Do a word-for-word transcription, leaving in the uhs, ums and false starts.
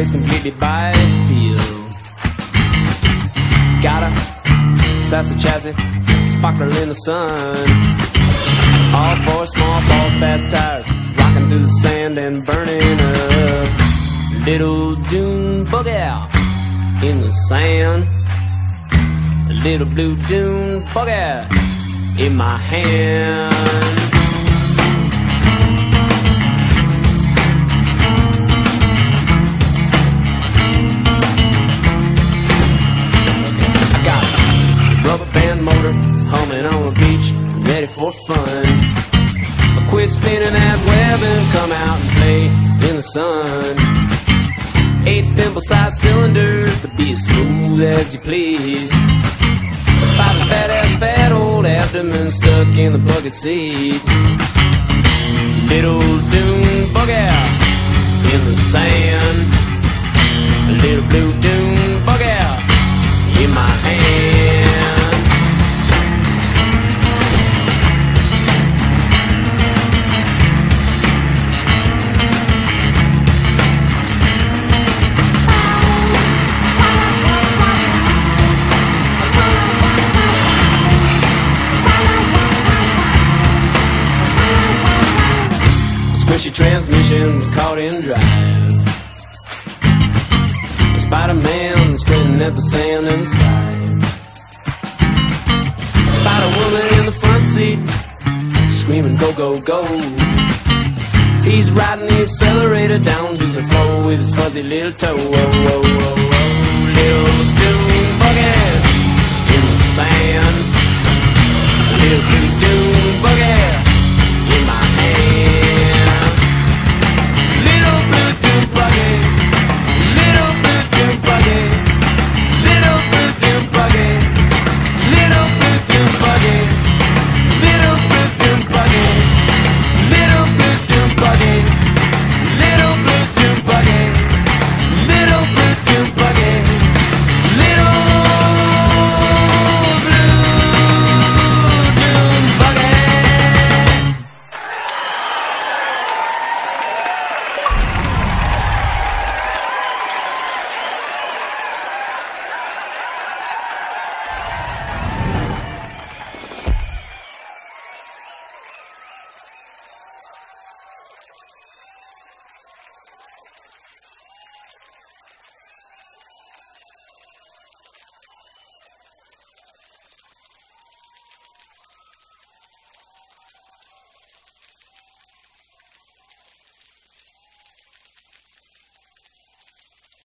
it's completely by feel. Got a sassy chassis, sparkler in the sun. All four small ball fast tires, rocking through the sand and burning up. Little dune buggy in the sand. A little blue dune buggy in my hand. Rubber band motor humming on the beach, ready for fun. I quit spinning that web and come out and play in the sun. Eight thimble-sized cylinders to be as smooth as you please. Despite the fat ass fat old abdomen stuck in the bucket seat. Little dune buggy in the sand. A little blue dune buggy in my hand. Squishy transmission was caught in drive. A Spider-Man squinting at the sand and the sky. A Spider-Woman in the front seat, screaming go, go, go. He's riding the accelerator down to the floor with his fuzzy little toe. Whoa, whoa, whoa, whoa. Little dune buggy in the sand.